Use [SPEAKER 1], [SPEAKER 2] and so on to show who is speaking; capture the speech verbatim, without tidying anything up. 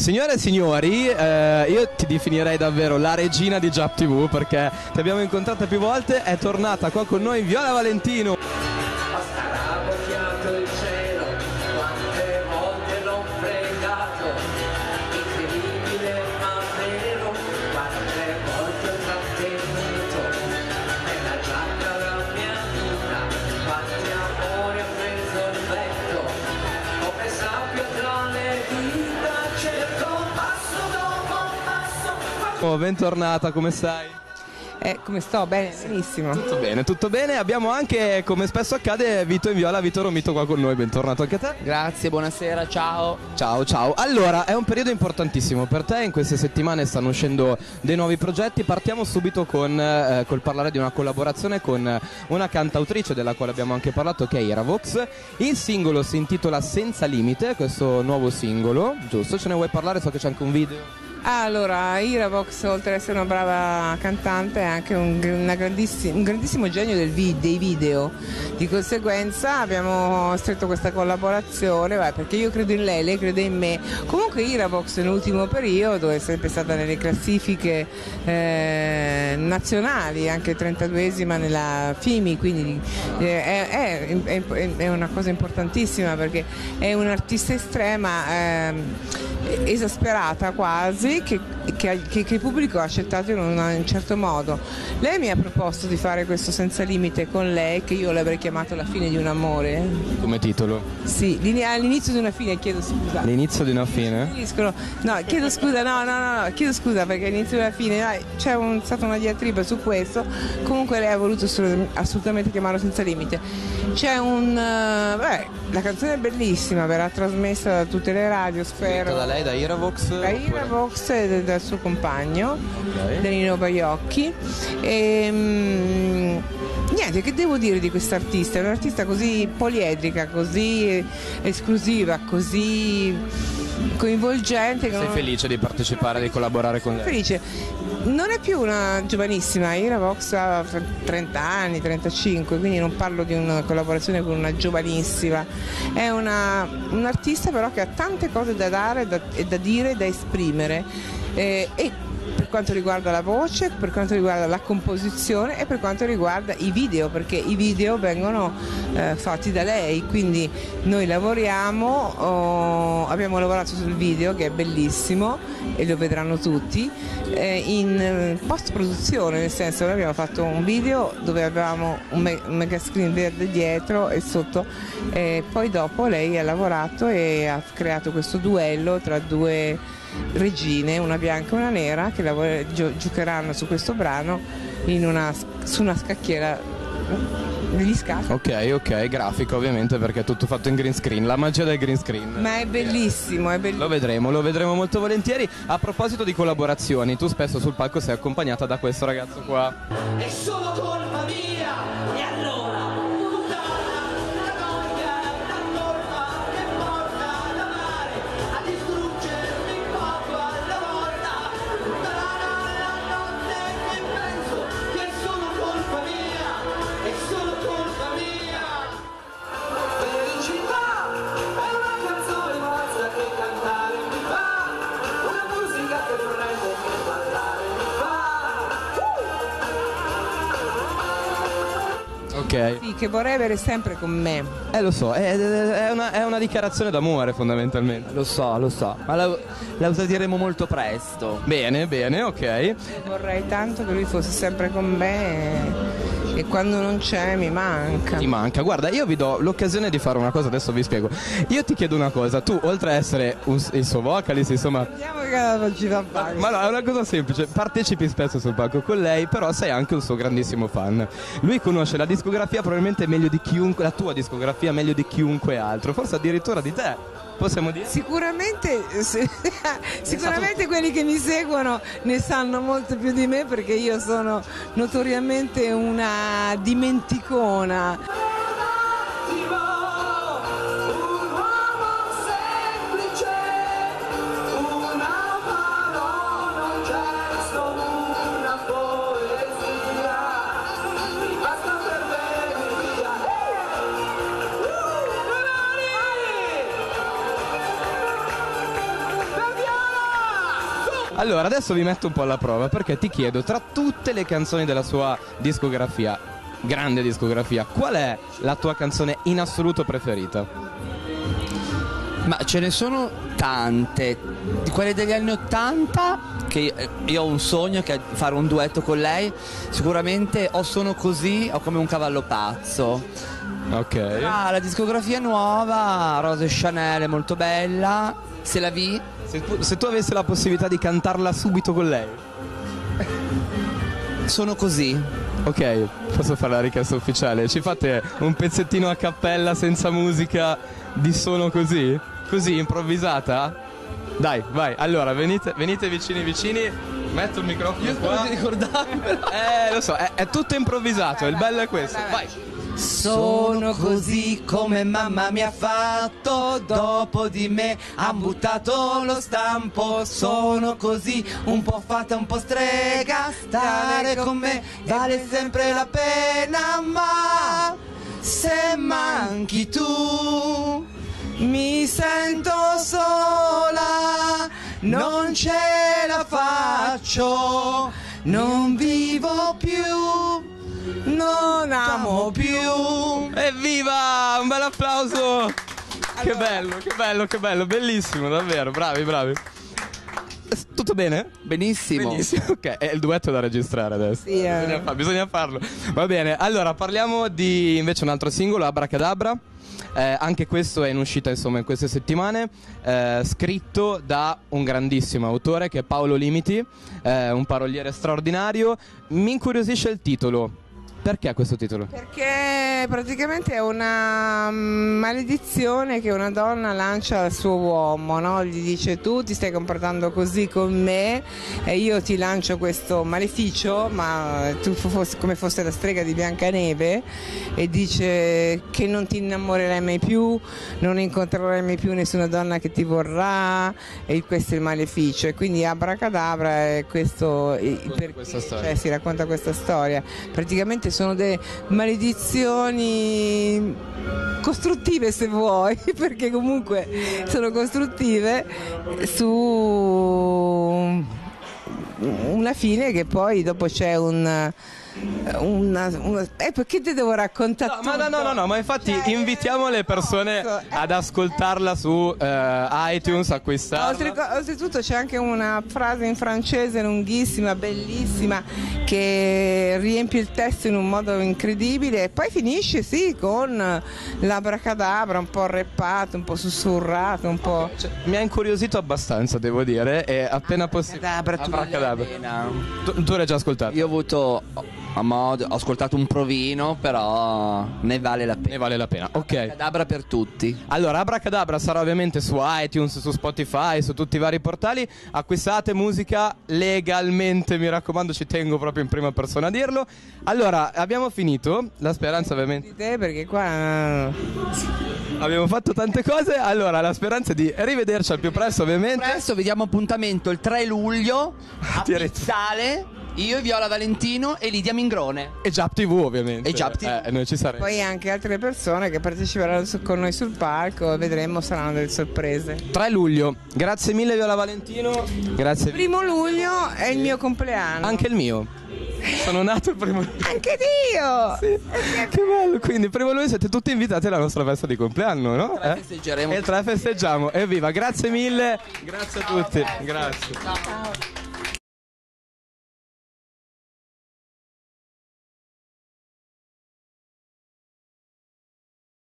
[SPEAKER 1] Signore e signori, eh, io ti definirei davvero la regina di Giap tivù, perché ti abbiamo incontrata più volte, è tornata qua con noi Viola Valentino. Oh, bentornata, come stai?
[SPEAKER 2] Eh, come sto? Bene, benissimo.
[SPEAKER 1] Tutto bene, tutto bene. Abbiamo anche, come spesso accade, Vito e Viola, Vito Romito qua con noi, bentornato anche a te.
[SPEAKER 3] Grazie, buonasera, ciao.
[SPEAKER 1] Ciao, ciao. Allora, è un periodo importantissimo per te, in queste settimane stanno uscendo dei nuovi progetti. Partiamo subito con eh, col parlare di una collaborazione con una cantautrice della quale abbiamo anche parlato, che è Iravox. Il singolo si intitola Senza Limite, questo nuovo singolo, giusto? Ce ne vuoi parlare? So che c'è anche un video.
[SPEAKER 2] Allora, Iravox, oltre ad essere una brava cantante, è anche un, una grandissi- un grandissimo genio del vi- dei video. Di conseguenza abbiamo stretto questa collaborazione, beh, perché io credo in lei, lei crede in me. Comunque Iravox nell'ultimo periodo è sempre stata nelle classifiche eh, nazionali, anche trentaduesima nella FIMI, quindi eh, è, è, è, è una cosa importantissima, perché è un'artista estrema, eh, esasperata quasi, che, che, che il pubblico ha accettato in, una, in un certo modo. Lei mi ha proposto di fare questo Senza Limite con lei, che io l'avrei chiamato La fine di un amore.
[SPEAKER 1] Come titolo?
[SPEAKER 2] Sì, all'inizio di una fine, chiedo scusa.
[SPEAKER 1] L'inizio di una fine?
[SPEAKER 2] Finiscono. No, chiedo scusa, no, no, no, no, chiedo scusa perché all'inizio di una fine dai, c'è un, stata una diatriba su questo. Comunque lei ha voluto assolutamente chiamarlo Senza Limite. C'è un... Uh, beh, la canzone è bellissima, verrà trasmessa da tutte le radio, spero.
[SPEAKER 1] Da lei, da Iravox?
[SPEAKER 2] Da Iravox e dal suo compagno, okay. Danilo Baiocchi. E, mm, niente, che devo dire di quest'artista? È un'artista così poliedrica, così esclusiva, così coinvolgente.
[SPEAKER 1] Sei non... felice di partecipare, di collaborare con lei?
[SPEAKER 2] Felice. Non è più una giovanissima, Iravox ha trenta anni, trentacinque, quindi non parlo di una collaborazione con una giovanissima. È una, un artista però che ha tante cose da dare da, e da dire, da esprimere. Eh, e per quanto riguarda la voce, per quanto riguarda la composizione e per quanto riguarda i video, perché i video vengono eh, fatti da lei, quindi noi lavoriamo, oh, abbiamo lavorato sul video che è bellissimo e lo vedranno tutti, eh, in eh, post produzione, nel senso noi abbiamo fatto un video dove avevamo un, me- un mega screen verde dietro e sotto, e poi dopo lei ha lavorato e ha creato questo duello tra due regine, una bianca e una nera, che lavora, gio- giocheranno su questo brano in una, su una scacchiera degli scacchi.
[SPEAKER 1] Ok, ok, grafico ovviamente, perché è tutto fatto in green screen, la magia del green screen.
[SPEAKER 2] Ma è bellissimo, è bellissimo.
[SPEAKER 1] Lo vedremo, lo vedremo molto volentieri. A proposito di collaborazioni, tu spesso sul palco sei accompagnata da questo ragazzo qua.
[SPEAKER 4] È solo colpa mia, e allora?
[SPEAKER 1] Ok.
[SPEAKER 2] Sì, che vorrei avere sempre con me.
[SPEAKER 1] Eh lo so, è, è, una, è una dichiarazione d'amore fondamentalmente.
[SPEAKER 3] Lo so, lo so, ma la, la useremo molto presto.
[SPEAKER 1] Bene, bene, ok.
[SPEAKER 2] Vorrei tanto che lui fosse sempre con me e, e quando non c'è mi manca.
[SPEAKER 1] Ti manca. Guarda, io vi do l'occasione di fare una cosa, adesso vi spiego. Io ti chiedo una cosa, tu oltre a essere un, il suo vocalist, insomma...
[SPEAKER 2] Vediamo che la ci fa fare.
[SPEAKER 1] Ma no, è una cosa semplice, partecipi spesso sul palco con lei, però sei anche un suo grandissimo fan. Lui conosce la discografia probabilmente meglio di chiunque, la tua discografia meglio di chiunque altro, forse addirittura di te, possiamo dire?
[SPEAKER 2] Sicuramente, sicuramente quelli che mi seguono ne sanno molto più di me, perché io sono notoriamente una dimenticona.
[SPEAKER 4] Viola!
[SPEAKER 1] Allora, adesso vi metto un po' alla prova perché ti chiedo, tra tutte le canzoni della sua discografia, grande discografia, qual è la tua canzone in assoluto preferita?
[SPEAKER 3] Ma ce ne sono tante. Di quelle degli anni ottanta, che io ho un sogno che è fare un duetto con lei. Sicuramente O sono così o Come un cavallo pazzo.
[SPEAKER 1] Ok.
[SPEAKER 3] Ah, la discografia nuova, Rose Chanel è molto bella. Se la vi.
[SPEAKER 1] Se tu, se tu avessi la possibilità di cantarla subito con lei.
[SPEAKER 3] Sono così.
[SPEAKER 1] Ok, posso fare la richiesta ufficiale? Ci fate un pezzettino a cappella senza musica di Sono così? Così, improvvisata? Dai, vai, allora venite, venite vicini vicini. Metto il microfono
[SPEAKER 3] Io
[SPEAKER 1] qua.
[SPEAKER 3] spero di ricordarmi.
[SPEAKER 1] Eh, lo so, è, è tutto improvvisato, il bello è questo. Vai.
[SPEAKER 3] Sono così come mamma mi ha fatto, dopo di me han buttato lo stampo. Sono così, un po' fatta, un po' strega, stare con me vale sempre la pena, ma se manchi tu mi sento sola, non ce la faccio, non vivo più. Non amo più.
[SPEAKER 1] Evviva! Un bel applauso! Allora. Che bello, che bello, che bello, bellissimo, davvero, bravi, bravi. Tutto bene?
[SPEAKER 3] Benissimo.
[SPEAKER 1] Benissimo, ok, è il duetto da registrare adesso.
[SPEAKER 2] Sì, eh.
[SPEAKER 1] bisogna, fa- bisogna farlo. Va bene, allora parliamo di invece un altro singolo, Abracadabra. Eh, anche questo è in uscita insomma in queste settimane, eh, scritto da un grandissimo autore che è Paolo Limiti, eh, un paroliere straordinario. Mi incuriosisce il titolo. Perché questo titolo?
[SPEAKER 2] Perché praticamente è una maledizione che una donna lancia al suo uomo, no? Gli dice: tu ti stai comportando così con me e io ti lancio questo maleficio, ma tu fossi come fosse la strega di Biancaneve, e dice che non ti innamorerai mai più, non incontrerai mai più nessuna donna che ti vorrà, e questo è il maleficio. E quindi Abracadabra è questo, perché,
[SPEAKER 1] questa storia.
[SPEAKER 2] cioè, si racconta questa storia. Praticamente sono delle maledizioni costruttive, se vuoi, perché comunque sono costruttive su una fine che poi dopo c'è un una, una eh, perché te devo raccontare
[SPEAKER 1] No,
[SPEAKER 2] tutto?
[SPEAKER 1] ma no, no, no, no, ma infatti
[SPEAKER 2] Cioè,
[SPEAKER 1] invitiamo le persone
[SPEAKER 2] posso, eh.
[SPEAKER 1] ad ascoltarla su eh, iTunes, acquistarla.
[SPEAKER 2] Oltre, oltretutto c'è anche una frase in francese lunghissima, bellissima, che riempie il testo in un modo incredibile, e poi finisce sì con l'Abracadabra un po' reppato, un po' sussurrato, un po'.
[SPEAKER 1] Cioè, mi ha incuriosito abbastanza, devo dire, e appena possibile.
[SPEAKER 3] Abracadabra.
[SPEAKER 1] Tu, tu l'hai già ascoltato?
[SPEAKER 3] Io ho avuto a modo, ho ascoltato un provino, però ne vale la pena.
[SPEAKER 1] Ne vale la pena, ok.
[SPEAKER 3] Abracadabra per tutti.
[SPEAKER 1] Allora, Abracadabra sarà ovviamente su iTunes, su Spotify, su tutti i vari portali. Acquistate musica legalmente, mi raccomando, ci tengo proprio in prima persona a dirlo. Allora, abbiamo finito. La speranza ovviamente...
[SPEAKER 2] Di te, perché qua
[SPEAKER 1] Abbiamo fatto tante cose. Allora, la speranza è di rivederci al più presto, ovviamente.
[SPEAKER 3] Presto vi diamo appuntamento il tre luglio a
[SPEAKER 1] Ti eri-
[SPEAKER 3] Pizzale. Io, Viola Valentino e Lidia Mingrone.
[SPEAKER 1] E Giap tivù, ovviamente.
[SPEAKER 3] E Giap tivù.
[SPEAKER 1] Eh, noi ci saremo.
[SPEAKER 2] poi anche altre persone che parteciperanno su- con noi sul palco, vedremo, saranno delle sorprese.
[SPEAKER 1] tre luglio. Grazie mille, Viola Valentino. Grazie.
[SPEAKER 2] Primo luglio è il mio compleanno.
[SPEAKER 1] Anche il mio. Sono nato il primo luglio.
[SPEAKER 2] Anche io!
[SPEAKER 1] Sì. Che bello. Quindi, primo luglio siete tutti invitati alla nostra festa di compleanno, no?
[SPEAKER 3] tre
[SPEAKER 1] Eh?
[SPEAKER 3] festeggeremo.
[SPEAKER 1] E il tre festeggiamo. Evviva, grazie mille. Grazie a tutti. Grazie.
[SPEAKER 2] Ciao.